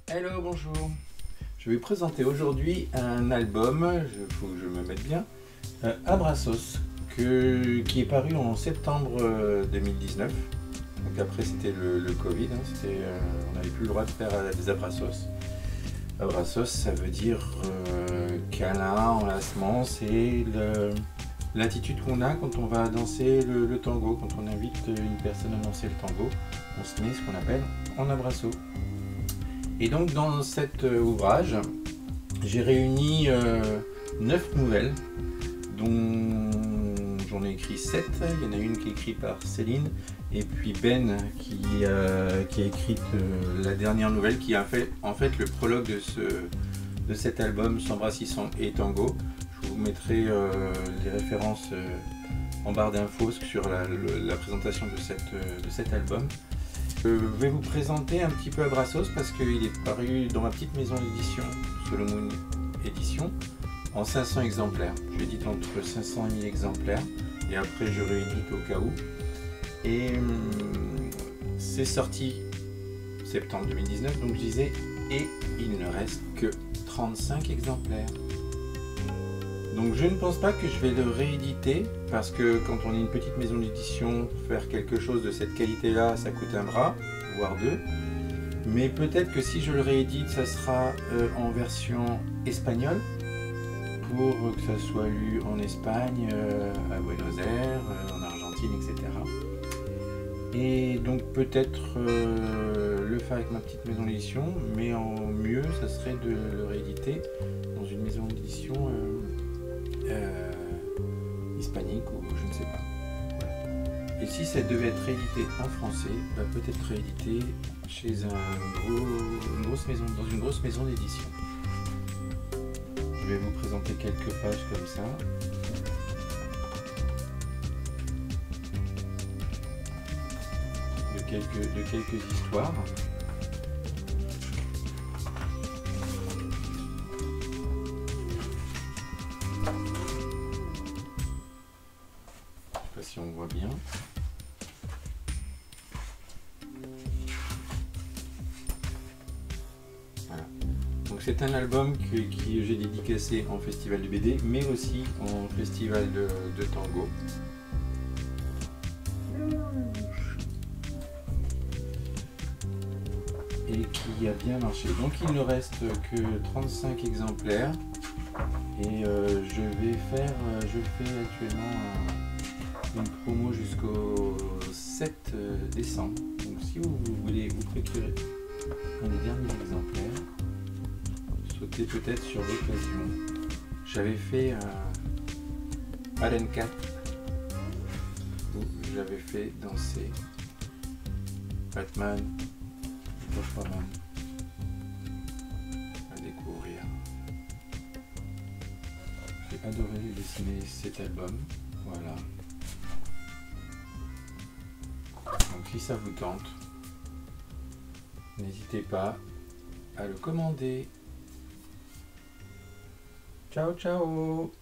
Hello, bonjour. Je vais vous présenter aujourd'hui un album, il faut que je me mette bien, Abraços, qui est paru en septembre 2019. Donc après c'était le Covid, hein, on n'avait plus le droit de faire des Abraços. Abraços, ça veut dire câlin, enlacement, c'est l'attitude qu'on a quand on va danser le tango, quand on invite une personne à danser le tango, on se met ce qu'on appelle en abraço. Et donc dans cet ouvrage, j'ai réuni 9 nouvelles, dont j'en ai écrit 7. Il y en a une qui est écrite par Céline, et puis Ben qui a écrit la dernière nouvelle, qui a fait en fait le prologue de cet album Sambra Sisson et Tango. Je vous mettrai les références en barre d'infos sur la présentation de cet album. Je vais vous présenter un petit peu Abraços parce qu'il est paru dans ma petite maison d'édition, Solomon Édition, en 500 exemplaires. J'édite entre 500 et 1000 exemplaires et après je réédite au cas où. Et c'est sorti septembre 2019, donc je disais, et il ne reste que 35 exemplaires. Donc je ne pense pas que je vais le rééditer parce que quand on est une petite maison d'édition, faire quelque chose de cette qualité là, ça coûte un bras, voire deux. Mais peut-être que si je le réédite, ça sera en version espagnole pour que ça soit lu en Espagne, à Buenos Aires, en Argentine, etc. Et donc peut-être le faire avec ma petite maison d'édition, mais en mieux, ça serait de le rééditer dans une maison d'édition hispanique ou je ne sais pas. Voilà. Et si ça devait être réédité en français, bah peut-être réédité chez une grosse maison d'édition. Je vais vous présenter quelques pages comme ça. De quelques histoires. Je ne sais pas si on voit bien. Voilà. Donc c'est un album que j'ai dédicacé en festival de BD, mais aussi en festival de tango. Et qui a bien marché. Donc il ne reste que 35 exemplaires et je fais actuellement une promo jusqu'au 7 décembre. Donc si vous voulez vous procurer un des derniers exemplaires, sautez peut-être sur l'occasion. J'avais fait Allen 4 où j'avais fait danser Batman à découvrir. J'ai adoré dessiner cet album. Voilà. Donc si ça vous tente, n'hésitez pas à le commander. Ciao ciao.